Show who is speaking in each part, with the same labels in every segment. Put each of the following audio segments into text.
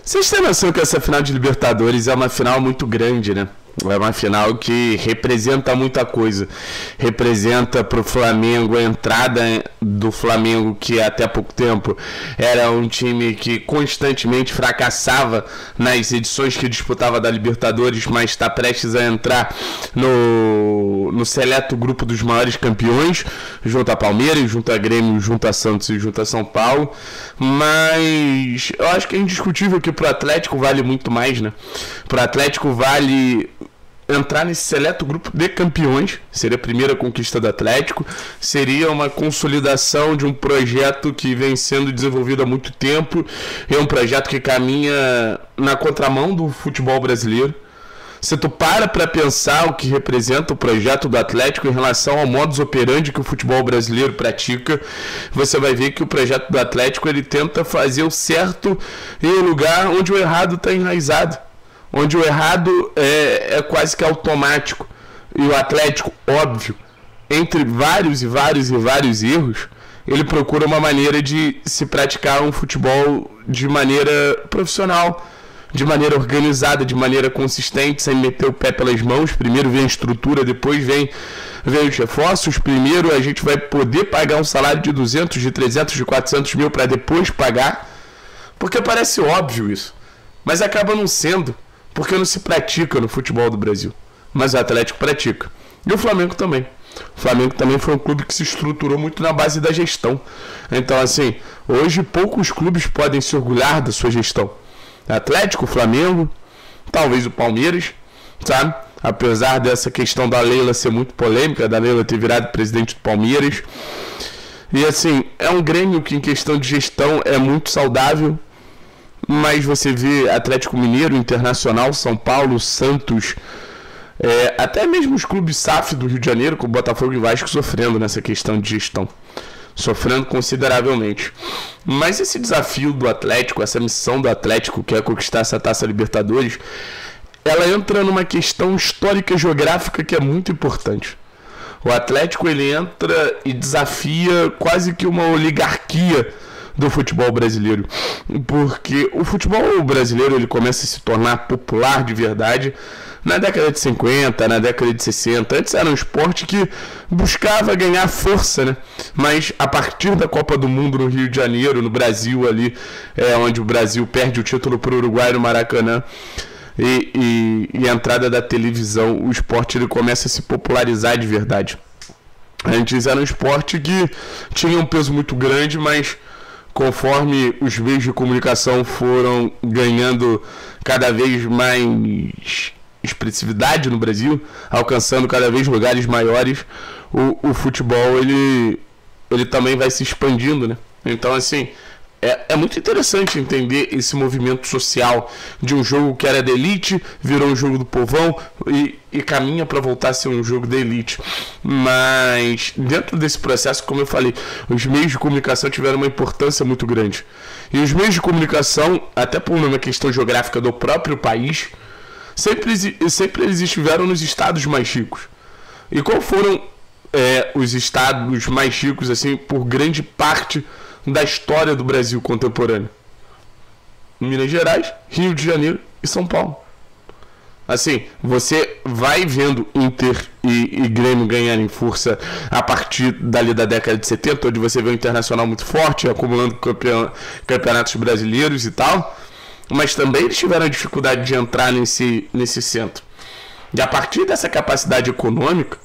Speaker 1: Vocês têm noção que essa final de Libertadores é uma final muito grande, né? É uma final que representa muita coisa. Representa para o Flamengo a entrada do Flamengo, que até pouco tempo era um time que constantemente fracassava nas edições que disputava da Libertadores, mas está prestes a entrar no seleto grupo dos maiores campeões, junto a Palmeiras, junto a Grêmio, junto a Santos e junto a São Paulo. Mas eu acho que é indiscutível que para o Atlético vale muito mais, né? Para o Atlético vale entrar nesse seleto grupo de campeões. Seria a primeira conquista do Atlético, seria uma consolidação de um projeto que vem sendo desenvolvido há muito tempo, é um projeto que caminha na contramão do futebol brasileiro. Se tu para pensar o que representa o projeto do Atlético em relação ao modus operandi que o futebol brasileiro pratica, você vai ver que o projeto do Atlético ele tenta fazer o certo em um lugar onde o errado está enraizado, onde o errado é quase que automático. E o Atlético, óbvio, entre vários erros, ele procura uma maneira de se praticar um futebol de maneira profissional, de maneira organizada, de maneira consistente, sem meter o pé pelas mãos. Primeiro vem a estrutura, depois vem os reforços. Primeiro a gente vai poder pagar um salário de 200, de 300, de 400 mil para depois pagar, porque parece óbvio isso, mas acaba não sendo, porque não se pratica no futebol do Brasil. Mas o Atlético pratica. E o Flamengo também. O Flamengo também foi um clube que se estruturou muito na base da gestão. Então, assim, hoje poucos clubes podem se orgulhar da sua gestão. Atlético, Flamengo, talvez o Palmeiras, sabe? Apesar dessa questão da Leila ser muito polêmica, da Leila ter virado presidente do Palmeiras. E, assim, é um Grêmio que em questão de gestão é muito saudável. Mas você vê Atlético Mineiro, Internacional, São Paulo, Santos, até mesmo os clubes SAF do Rio de Janeiro, como Botafogo e Vasco, sofrendo nessa questão de gestão. Sofrendo consideravelmente. Mas esse desafio do Atlético, essa missão do Atlético, que é conquistar essa Taça Libertadores, ela entra numa questão histórica e geográfica que é muito importante. O Atlético ele entra e desafia quase que uma oligarquia do futebol brasileiro, porque o futebol brasileiro ele começa a se tornar popular de verdade na década de 50, na década de 60. Antes era um esporte que buscava ganhar força, né? Mas a partir da Copa do Mundo no Rio de Janeiro, no Brasil ali, onde o Brasil perde o título para o Uruguai no Maracanã, e a entrada da televisão, o esporte ele começa a se popularizar de verdade. Antes era um esporte que tinha um peso muito grande, mas conforme os meios de comunicação foram ganhando cada vez mais expressividade no Brasil, alcançando cada vez lugares maiores, o futebol ele também vai se expandindo, né? Então, assim, é muito interessante entender esse movimento social de um jogo que era da elite, virou um jogo do povão e caminha para voltar a ser um jogo da elite. Mas dentro desse processo, como eu falei, os meios de comunicação tiveram uma importância muito grande. E os meios de comunicação, até por uma questão geográfica do próprio país, sempre eles estiveram nos estados mais ricos. E qual foram os estados mais ricos, assim, por grande parte da história do Brasil contemporâneo? Minas Gerais, Rio de Janeiro e São Paulo. Assim, você vai vendo Inter e Grêmio ganharem força a partir dali da década de 70, onde você vê o Internacional muito forte, acumulando campeonatos brasileiros e tal, mas também eles tiveram a dificuldade de entrar nesse centro. E a partir dessa capacidade econômica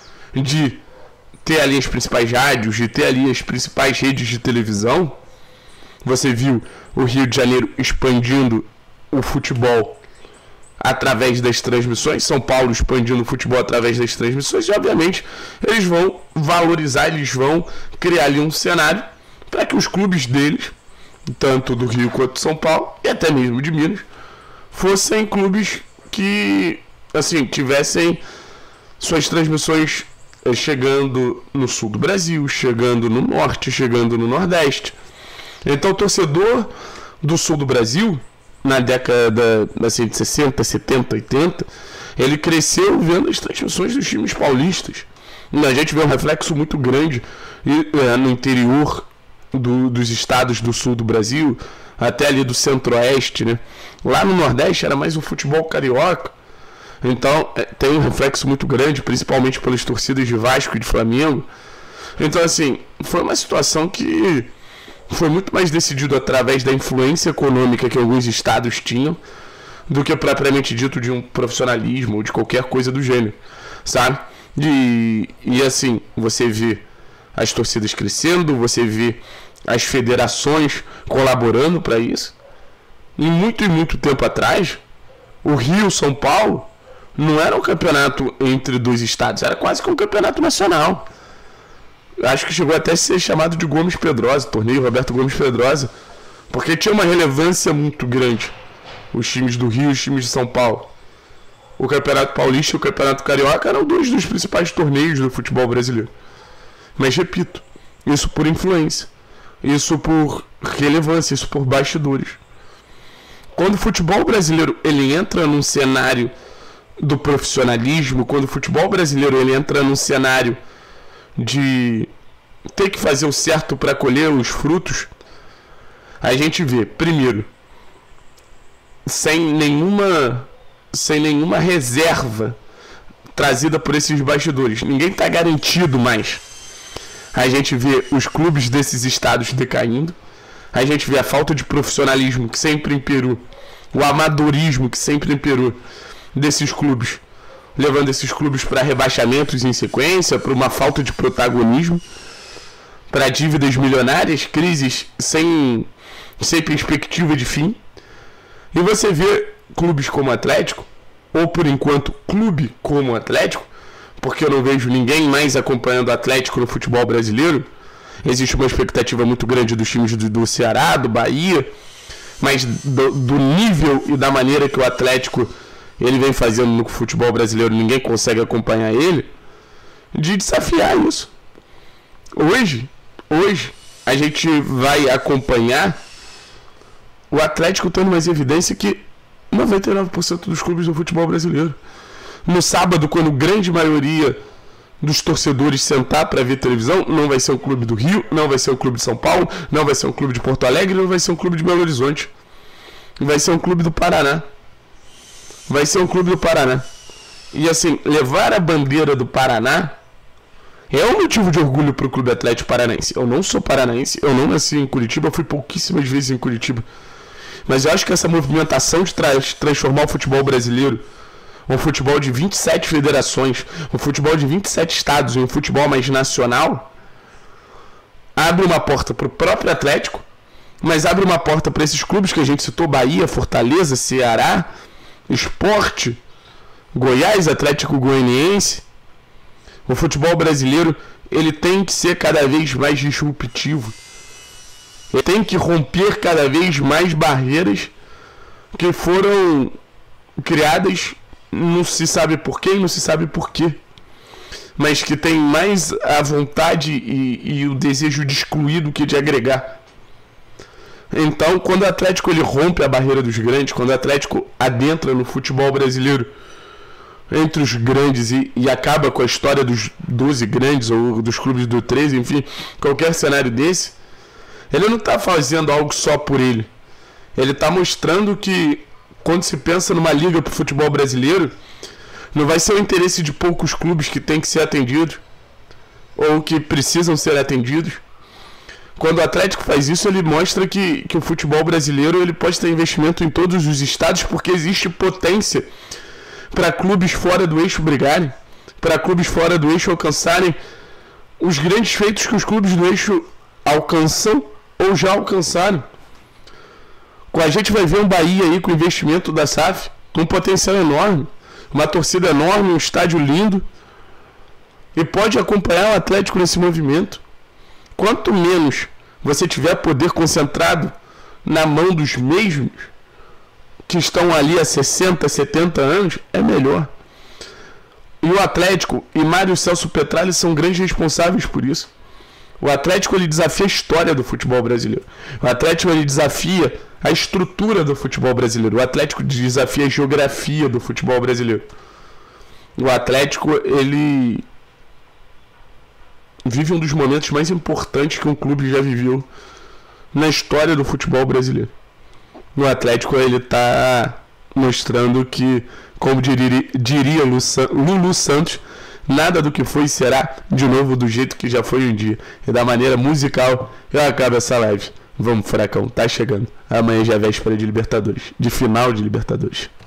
Speaker 1: de ter ali as principais rádios, de ter ali as principais redes de televisão, você viu o Rio de Janeiro expandindo o futebol através das transmissões, São Paulo expandindo o futebol através das transmissões, e obviamente eles vão valorizar, eles vão criar ali um cenário para que os clubes deles, tanto do Rio quanto de São Paulo, e até mesmo de Minas, fossem clubes que, assim, tivessem suas transmissões chegando no sul do Brasil, chegando no norte, chegando no nordeste. Então o torcedor do sul do Brasil, na década assim, de 60, 70, 80, ele cresceu vendo as transmissões dos times paulistas. E a gente vê um reflexo muito grande no interior dos estados do sul do Brasil, até ali do Centro-Oeste, né? Lá no Nordeste era mais o futebol carioca. Então tem um reflexo muito grande, principalmente pelas torcidas de Vasco e de Flamengo. Então, assim, foi uma situação que foi muito mais decidido através da influência econômica que alguns estados tinham do que propriamente dito de um profissionalismo ou de qualquer coisa do gênero, sabe? E assim, você vê as torcidas crescendo, você vê as federações colaborando para isso. E muito tempo atrás, o Rio, São Paulo, não era um campeonato entre dois estados, era quase que um campeonato nacional. Acho que chegou até a ser chamado de Gomes Pedrosa, torneio Roberto Gomes Pedrosa, porque tinha uma relevância muito grande. Os times do Rio e os times de São Paulo. O Campeonato Paulista e o Campeonato Carioca eram dois dos principais torneios do futebol brasileiro. Mas repito, isso por influência, isso por relevância, isso por bastidores. Quando o futebol brasileiro ele entra num cenário do profissionalismo, quando o futebol brasileiro ele entra num cenário de ter que fazer o certo para colher os frutos, a gente vê, primeiro, sem nenhuma reserva trazida por esses bastidores. Ninguém está garantido mais. A gente vê os clubes desses estados decaindo, a gente vê a falta de profissionalismo que sempre imperou, o amadorismo que sempre imperou desses clubes, levando esses clubes para rebaixamentos em sequência, para uma falta de protagonismo, para dívidas milionárias, crises sem perspectiva de fim. E você vê clubes como o Atlético, ou por enquanto clube como o Atlético, porque eu não vejo ninguém mais acompanhando o Atlético no futebol brasileiro. Existe uma expectativa muito grande dos times do Ceará, do Bahia, mas do nível e da maneira que o Atlético ele vem fazendo no futebol brasileiro, ninguém consegue acompanhar ele, de desafiar isso. Hoje a gente vai acompanhar o Atlético tendo mais evidência que 99% dos clubes do futebol brasileiro. No sábado, quando a grande maioria dos torcedores sentar para ver televisão, não vai ser um clube do Rio, não vai ser um clube de São Paulo, não vai ser um clube de Porto Alegre, não vai ser um clube de Belo Horizonte. Vai ser um clube do Paraná. Vai ser um clube do Paraná. E assim, levar a bandeira do Paraná é um motivo de orgulho para o Clube Atlético Paranaense. Eu não sou paranaense, eu não nasci em Curitiba, eu fui pouquíssimas vezes em Curitiba. Mas eu acho que essa movimentação de transformar o futebol brasileiro, um futebol de 27 federações, um futebol de 27 estados, em um futebol mais nacional, abre uma porta para o próprio Atlético, mas abre uma porta para esses clubes que a gente citou, Bahia, Fortaleza, Ceará, Sport, Goiás, Atlético Goianiense. O futebol brasileiro ele tem que ser cada vez mais disruptivo. Ele tem que romper cada vez mais barreiras que foram criadas, não se sabe por quê e não se sabe por quê, mas que tem mais a vontade e o desejo de excluir do que de agregar. Então, quando o Atlético ele rompe a barreira dos grandes, quando o Atlético adentra no futebol brasileiro entre os grandes e acaba com a história dos 12 grandes ou dos clubes do 13, enfim, qualquer cenário desse, ele não está fazendo algo só por ele. Ele está mostrando que quando se pensa numa liga para o futebol brasileiro, não vai ser o interesse de poucos clubes que tem que ser atendidos ou que precisam ser atendidos. Quando o Atlético faz isso, ele mostra que o futebol brasileiro ele pode ter investimento em todos os estados, porque existe potência para clubes fora do eixo brigarem, para clubes fora do eixo alcançarem os grandes feitos que os clubes do eixo alcançam ou já alcançaram. A gente vai ver um Bahia aí com investimento da SAF, com um potencial enorme, uma torcida enorme, um estádio lindo, e pode acompanhar o Atlético nesse movimento. Quanto menos você tiver poder concentrado na mão dos mesmos que estão ali há 60, 70 anos, é melhor. E o Atlético e Mário Celso Petralha são grandes responsáveis por isso. O Atlético ele desafia a história do futebol brasileiro. O Atlético ele desafia a estrutura do futebol brasileiro. O Atlético desafia a geografia do futebol brasileiro. O Atlético ele vive um dos momentos mais importantes que um clube já viveu na história do futebol brasileiro. no Atlético ele tá mostrando que, como diria Lulu Santos, nada do que foi será de novo do jeito que já foi um dia. E da maneira musical eu acabo essa live. Vamos, Furacão, tá chegando. Amanhã já é véspera de Libertadores, de final de Libertadores.